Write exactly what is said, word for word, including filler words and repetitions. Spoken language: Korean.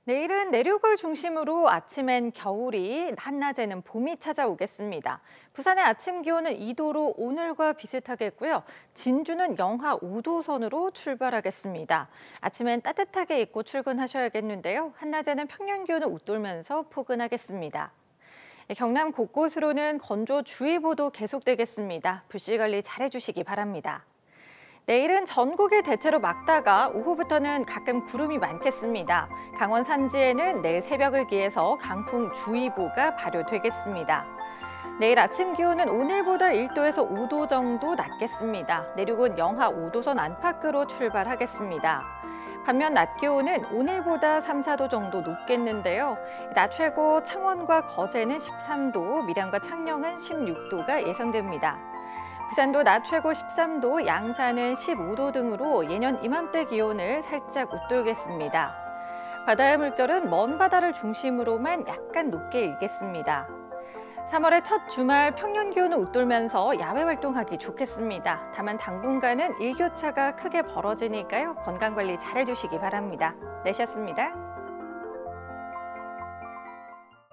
내일은 내륙을 중심으로 아침엔 겨울이, 한낮에는 봄이 찾아오겠습니다. 부산의 아침 기온은 이 도로 오늘과 비슷하겠고요. 진주는 영하 오 도 선으로 출발하겠습니다. 아침엔 따뜻하게 입고 출근하셔야겠는데요. 한낮에는 평년 기온을 웃돌면서 포근하겠습니다. 경남 곳곳으로는 건조주의보도 계속되겠습니다. 불씨 관리 잘해주시기 바랍니다. 내일은 전국이 대체로 맑다가 오후부터는 가끔 구름이 많겠습니다. 강원 산지에는 내일 새벽을 기해서 강풍주의보가 발효되겠습니다. 내일 아침 기온은 오늘보다 일 도에서 오 도 정도 낮겠습니다. 내륙은 영하 오 도 선 안팎으로 출발하겠습니다. 반면 낮 기온은 오늘보다 삼, 사 도 정도 높겠는데요. 낮 최고 창원과 거제는 십삼 도, 밀양과 창녕은 십육 도가 예상됩니다. 부산도 낮 최고 십삼 도, 양산은 십오 도 등으로 예년 이맘때 기온을 살짝 웃돌겠습니다. 바다의 물결은 먼 바다를 중심으로만 약간 높게 일겠습니다. 삼월의 첫 주말 평년 기온을 웃돌면서 야외 활동하기 좋겠습니다. 다만 당분간은 일교차가 크게 벌어지니까요. 건강관리 잘해주시기 바랍니다. 내셨습니다.